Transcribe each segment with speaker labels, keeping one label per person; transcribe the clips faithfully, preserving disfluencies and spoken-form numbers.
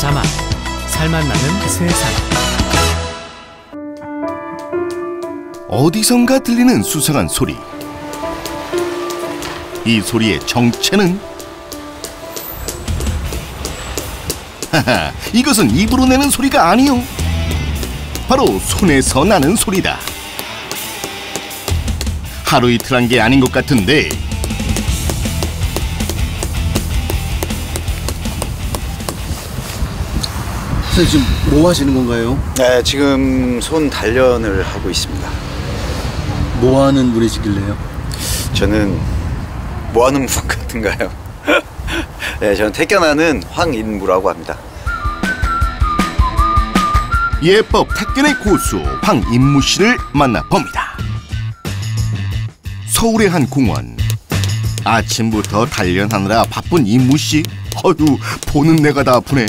Speaker 1: 자막, 살맛 나는 세상.
Speaker 2: 어디선가 들리는 수상한 소리. 이 소리의 정체는? 하하, 이것은 입으로 내는 소리가 아니요. 바로 손에서 나는 소리다. 하루 이틀 한 게 아닌 것 같은데.
Speaker 3: 선생님 지금 뭐 하시는 건가요?
Speaker 4: 네, 지금 손 단련을 하고 있습니다.
Speaker 3: 뭐 하는 분이시길래요?
Speaker 4: 저는 뭐 하는 분 같은가요? 네, 저는 태견하는 황인무라고 합니다.
Speaker 2: 예법 태견의 고수 황인무 씨를 만나봅니다. 서울의 한 공원. 아침부터 단련하느라 바쁜 인무 씨. 어휴, 보는 내가 다 아프네.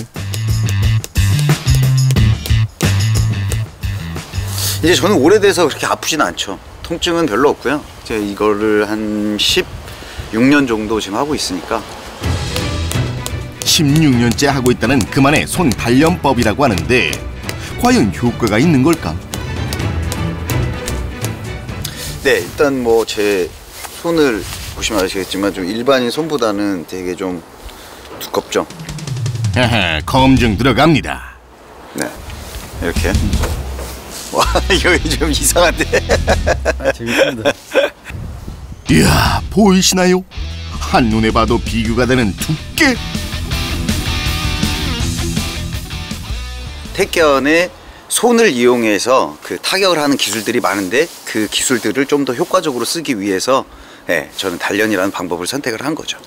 Speaker 4: 이제 저는 오래돼서 그렇게 아프진 않죠. 통증은 별로 없고요. 이제 이거를 한 십육 년 정도 지금 하고 있으니까.
Speaker 2: 십육 년째 하고 있다는 그만의 손 단련법이라고 하는데 과연 효과가 있는 걸까?
Speaker 4: 네, 일단 뭐 제 손을 보시면 아시겠지만 좀 일반인 손보다는 되게 좀 두껍죠.
Speaker 2: 하하, 검증 들어갑니다.
Speaker 4: 네, 이렇게. 와, 이거 좀 이상한데.
Speaker 3: 아, 재밌습니다.
Speaker 2: 이야, 보이시나요? 한눈에 봐도 비교가 되는 두께.
Speaker 4: 태견에 손을 이용해서 그 타격을 하는 기술들이 많은데 그 기술들을 좀 더 효과적으로 쓰기 위해서 네, 저는 단련이라는 방법을 선택을 한 거죠.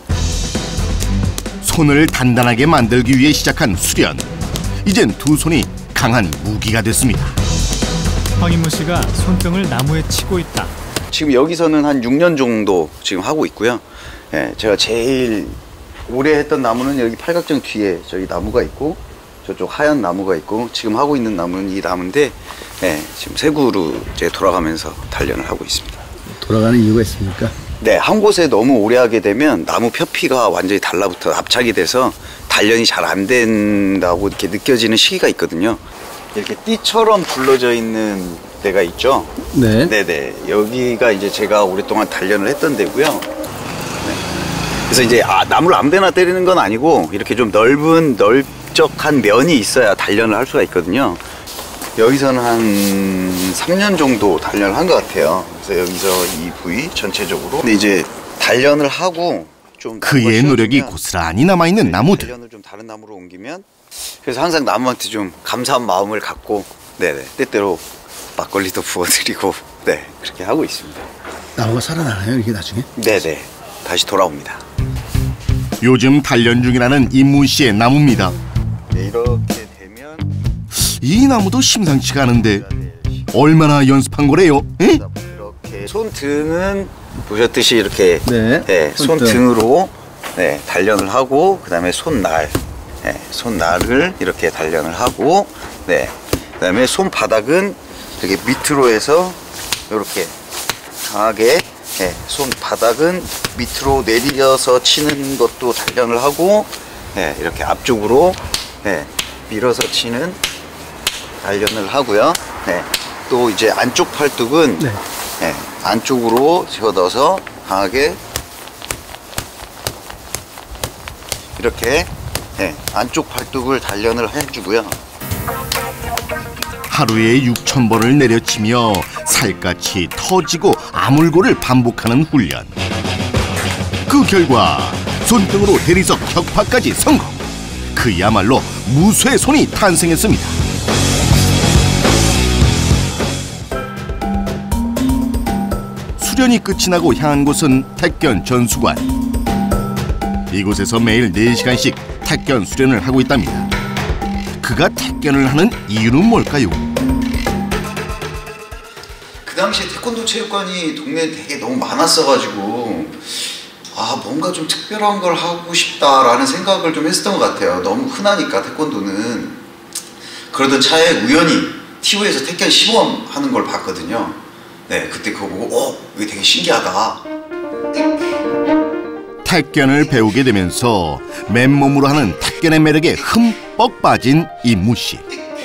Speaker 2: 손을 단단하게 만들기 위해 시작한 수련. 이젠 두 손이 강한 무기가 됐습니다.
Speaker 1: 황인무 씨가 손등을 나무에 치고 있다.
Speaker 4: 지금 여기서는 한 육 년 정도 지금 하고 있고요. 네, 제가 제일 오래 했던 나무는 여기 팔각정 뒤에 저기 나무가 있고 저쪽 하얀 나무가 있고 지금 하고 있는 나무는 이 나무인데 네, 지금 세 그루 이제 돌아가면서 단련을 하고 있습니다.
Speaker 3: 돌아가는 이유가 있습니까?
Speaker 4: 네, 한 곳에 너무 오래 하게 되면 나무 표피가 완전히 달라붙어 압착이 돼서 단련이 잘 안 된다고 이렇게 느껴지는 시기가 있거든요. 이렇게 띠처럼 굴러져 있는 데가 있죠.
Speaker 3: 네.
Speaker 4: 네네. 여기가 이제 제가 오랫동안 단련을 했던 데고요. 네. 그래서 이제 아, 나무를 아무데나 때리는 건 아니고 이렇게 좀 넓은 넓적한 면이 있어야 단련을 할 수가 있거든요. 여기서는 한 삼 년 정도 단련을 한 것 같아요. 그래서 여기서 이 부위 전체적으로. 근데 이제 단련을 하고 좀
Speaker 2: 그의 노력이 고스란히 남아있는 나무들.
Speaker 4: 단련을 좀 다른 나무로 옮기면 그래서 항상 나무한테 좀 감사한 마음을 갖고 네네 때때로 막걸리도 부어드리고 네 그렇게 하고 있습니다.
Speaker 3: 나무가 살아나나요 이게 나중에?
Speaker 4: 네네 다시 돌아옵니다.
Speaker 2: 요즘 단련 중이라는 인무 씨의 나무입니다.
Speaker 4: 네, 이렇게 되면
Speaker 2: 이 나무도 심상치가 않은데 얼마나 연습한 거래요? 에?
Speaker 4: 이렇게 손등은 보셨듯이 이렇게
Speaker 3: 네,
Speaker 4: 네
Speaker 3: 손등.
Speaker 4: 손등으로 네 단련을 하고 그 다음에 손날 네, 손날을 이렇게 단련을 하고 네 그다음에 손바닥은 이렇게 밑으로 해서 이렇게 강하게 네, 손바닥은 밑으로 내려서 치는 것도 단련을 하고 네, 이렇게 앞쪽으로 네, 밀어서 치는 단련을 하고요. 네, 또 이제 안쪽 팔뚝은
Speaker 3: 네.
Speaker 4: 네, 안쪽으로 집어넣어서 강하게 이렇게 네, 안쪽 팔뚝을 단련을 해주고요.
Speaker 2: 하루에 육천 번을 내려치며 살갗이 터지고 아물고를 반복하는 훈련. 그 결과 손등으로 대리석 격파까지 성공. 그야말로 무쇠 손이 탄생했습니다. 수련이 끝이 나고 향한 곳은 태견 전수관. 이곳에서 매일 네 시간씩 태견 수련을 하고 있답니다. 그가 태견을 하는 이유는 뭘까요?
Speaker 4: 그 당시에 태권도 체육관이 동네에 되게 너무 많았어가지고 아 뭔가 좀 특별한 걸 하고 싶다라는 생각을 좀 했었던 것 같아요. 너무 흔하니까 태권도는. 그러던 차에 우연히 티비에서 태견 시범 하는 걸 봤거든요. 네, 그때 그거 보고 어? 이게 되게 신기하다.
Speaker 2: 택견을 배우게 되면서 맨몸으로 하는 택견의 매력에 흠뻑 빠진 임무씨.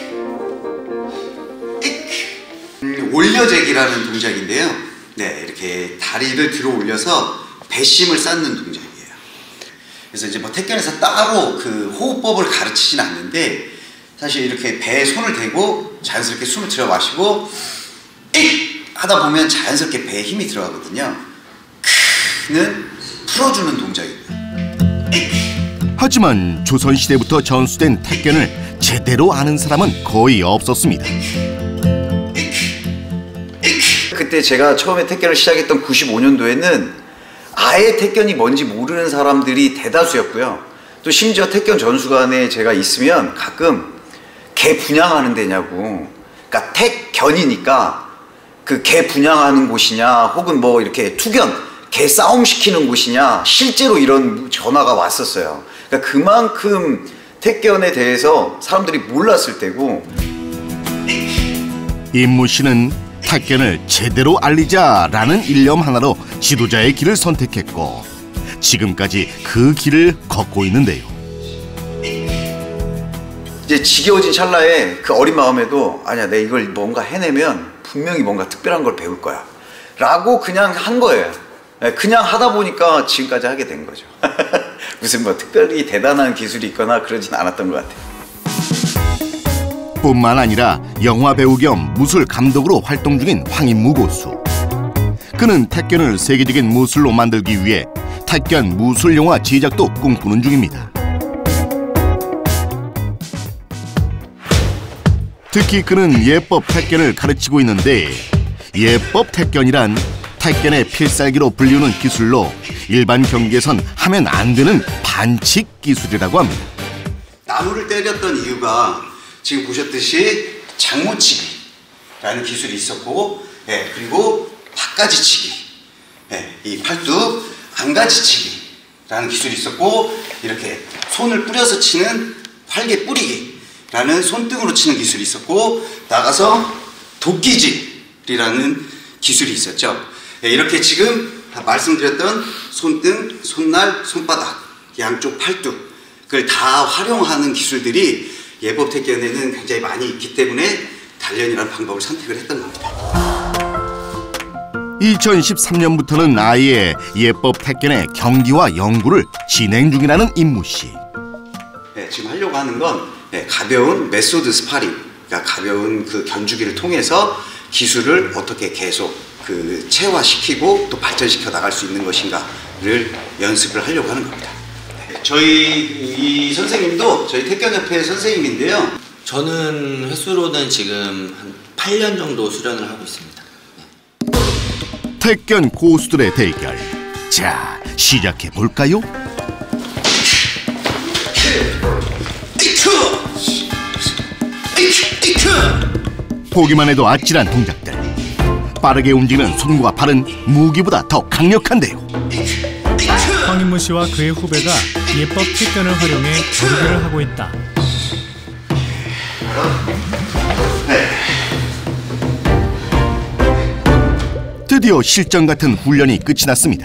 Speaker 5: 음, 올려제기라는 동작인데요. 네, 이렇게 다리를 들어 올려서 배심을 쌓는 동작이에요. 그래서 이제 뭐 택견에서 따로 그 호흡법을 가르치진 않는데, 사실 이렇게 배에 손을 대고 자연스럽게 숨을 들여 마시고 익! 하다 보면 자연스럽게 배에 힘이 들어가거든요. 크는 풀어주는 동작입니다.
Speaker 2: 하지만 조선시대부터 전수된 택견을 제대로 아는 사람은 거의 없었습니다.
Speaker 4: 그때 제가 처음에 택견을 시작했던 구십오 년도에는 아예 택견이 뭔지 모르는 사람들이 대다수였고요. 또 심지어 택견 전수관에 제가 있으면 가끔 개 분양하는 데냐고, 그러니까 택견이니까 그 개 분양하는 곳이냐, 혹은 뭐 이렇게 투견, 개 싸움 시키는 곳이냐, 실제로 이런 전화가 왔었어요. 그러니까 그만큼 택견에 대해서 사람들이 몰랐을 때고.
Speaker 2: 임무 씨는 택견을 제대로 알리자라는 일념 하나로 지도자의 길을 선택했고 지금까지 그 길을 걷고 있는데요.
Speaker 4: 이제 지겨워진 찰나에 그 어린 마음에도 아니야, 내가 이걸 뭔가 해내면 분명히 뭔가 특별한 걸 배울 거야 라고 그냥 한 거예요. 그냥 하다 보니까 지금까지 하게 된 거죠. 무슨 뭐 특별히 대단한 기술이 있거나 그러진 않았던 것 같아요.
Speaker 2: 뿐만 아니라 영화 배우 겸 무술 감독으로 활동 중인 황인무 고수. 그는 택견을 세계적인 무술로 만들기 위해 택견 무술 영화 제작도 꿈꾸는 중입니다. 특히 그는 예법 택견을 가르치고 있는데, 예법 택견이란 택견의 필살기로 불리우는 기술로 일반 경기에선 하면 안 되는 반칙 기술이라고 합니다.
Speaker 5: 나무를 때렸던 이유가 지금 보셨듯이 장모치기라는 기술이 있었고, 예, 그리고 바가지치기, 예, 이 팔뚝 안가지치기라는 기술이 있었고, 이렇게 손을 뿌려서 치는 활개 뿌리기라는 손등으로 치는 기술이 있었고, 나가서 도끼질이라는 기술이 있었죠. 예, 이렇게 지금 말씀드렸던 손등, 손날, 손바닥, 양쪽 팔뚝을 다 활용하는 기술들이 예법 택견에는 굉장히 많이 있기 때문에 단련이라는 방법을 선택을 했던 겁니다.
Speaker 2: 이천십삼 년부터는 아예 예법 택견의 경기와 연구를 진행 중이라는 임무 씨.
Speaker 5: 네, 지금 하려고 하는 건 네, 가벼운 메소드 스파링, 그러니까 가벼운 그 견주기를 통해서 기술을 어떻게 계속 그 체화시키고 또 발전시켜 나갈 수 있는 것인가를 연습을 하려고 하는 겁니다. 저희 이 선생님도 저희 택견협회 선생님인데요.
Speaker 6: 저는 횟수로는 지금 한 팔 년 정도 수련을 하고 있습니다. 네.
Speaker 2: 택견 고수들의 대결. 자, 시작해 볼까요? 보기만 해도 아찔한 동작들. 빠르게 움직이는 손과 발은 무기보다 더 강력한데요.
Speaker 1: 황인무 씨와 그의 후배가 예법 택견을 활용해 경기를 하고 있다.
Speaker 2: 드디어 실전 같은 훈련이 끝이 났습니다.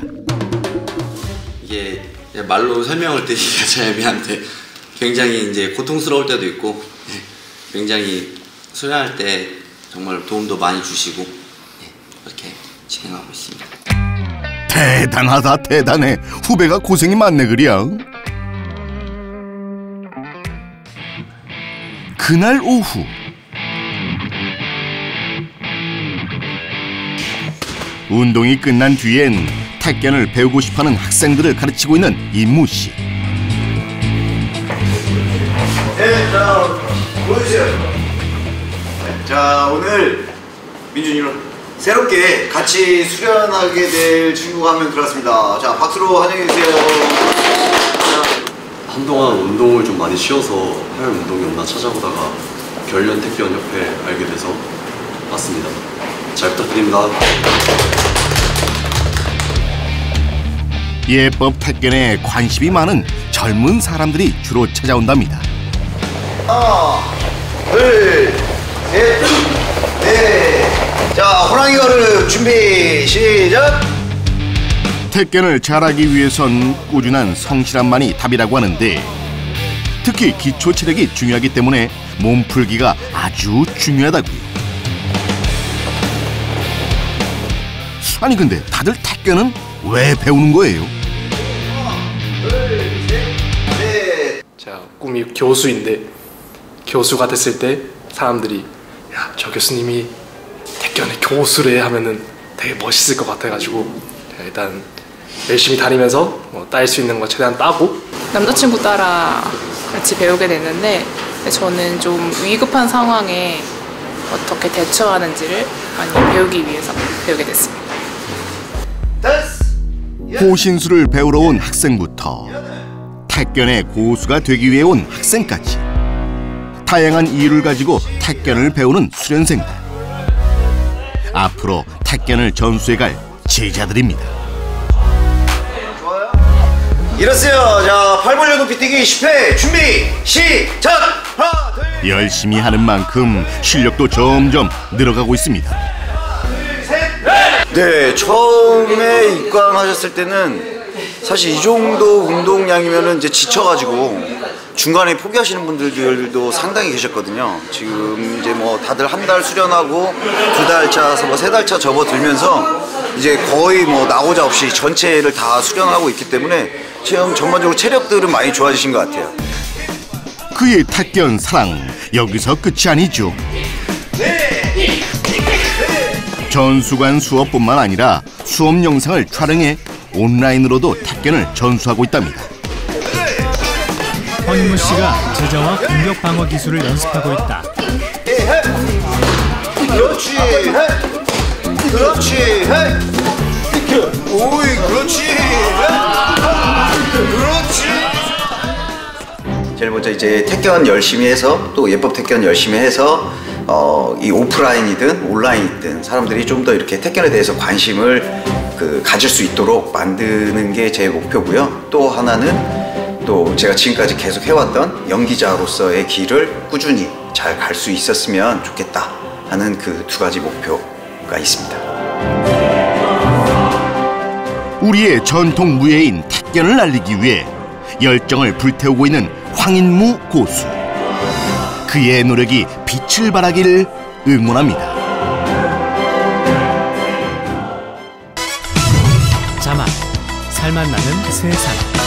Speaker 6: 이게 말로 설명을 드리기가 참 애매한데 굉장히 이제 고통스러울 때도 있고 굉장히 수련할 때 정말 도움도 많이 주시고 이렇게 진행하고 있습니다.
Speaker 2: 대단하다 대단해. 후배가 고생이 많네 그려. 그날 오후 운동이 끝난 뒤엔 택견을 배우고 싶어하는 학생들을 가르치고 있는 임무 씨.
Speaker 4: 네, 자, 보여주세요. 자, 오늘 민준이로 새롭게 같이 수련하게 될 친구가 한 명 들어왔습니다. 자, 박수로 환영해주세요.
Speaker 7: 한동안 운동을 좀 많이 쉬어서 할 운동이 없나 찾아보다가 결련 택견 협회 알게 돼서 왔습니다. 잘 부탁드립니다.
Speaker 2: 예법 택견에 관심이 많은 젊은 사람들이 주로 찾아온답니다.
Speaker 4: 하나, 둘, 셋, 넷. 자, 호랑이 걸음 준비 시작.
Speaker 2: 태견을 잘하기 위해선 꾸준한 성실함만이 답이라고 하는데 특히 기초 체력이 중요하기 때문에 몸풀기가 아주 중요하다고요. 아니 근데 다들 태견은 왜 배우는 거예요?
Speaker 8: 제가 꿈이 교수인데 교수가 됐을 때 사람들이 야, 저 교수님이 태견의 교수래 하면은 되게 멋있을 것 같아가지고 일단 열심히 다니면서 뭐 딸 수 있는 거 최대한 따고
Speaker 9: 남자친구 따라 같이 배우게 됐는데 저는 좀 위급한 상황에 어떻게 대처하는지를 많이 배우기 위해서 배우게 됐습니다.
Speaker 2: 호신술을 배우러 온 학생부터 태견의 고수가 되기 위해 온 학생까지 다양한 이유를 가지고 태견을 배우는 수련생들. 앞으로 태견을 전수해갈 제자들입니다.
Speaker 4: 일어서요. 자, 팔 벌려 높이 뛰기 십 회 준비 시작. 하나, 둘,
Speaker 2: 열심히 하는 만큼 실력도 점점 늘어가고 있습니다.
Speaker 4: 네, 처음에 입관하셨을 때는 사실 이 정도 운동량이면은 이제 지쳐가지고 중간에 포기하시는 분들도 상당히 계셨거든요. 지금 이제 뭐 다들 한 달 수련하고 두 달 차서 뭐 세 달 차 접어들면서 이제 거의 뭐 나오자 없이 전체를 다 수련하고 있기 때문에 지금 전반적으로 체력들은 많이 좋아지신 것 같아요.
Speaker 2: 그의 태견 사랑 여기서 끝이 아니죠. 전수관 수업뿐만 아니라 수업 영상을 촬영해 온라인으로도 태견을 전수하고 있답니다.
Speaker 1: 허인무 씨가 제자와 공격 방어 기술을 연습하고 있다.
Speaker 4: 그렇지. 그렇지. 오이, 그렇지. 그렇지. 제일 먼저 이제 태견 열심히 해서 또 예법 태견 열심히 해서 어, 이 오프라인이든 온라인이든 사람들이 좀 더 이렇게 태견에 대해서 관심을 그 가질 수 있도록 만드는 게 제 목표고요. 또 하나는 또 제가 지금까지 계속 해왔던 연기자로서의 길을 꾸준히 잘 갈 수 있었으면 좋겠다 하는 그 두 가지 목표가 있습니다.
Speaker 2: 우리의 전통 무예인 태견을 알리기 위해 열정을 불태우고 있는 황인무 고수. 그의 노력이 빛을 발하기를 응원합니다.
Speaker 1: 자막, 살맛 나는 세상.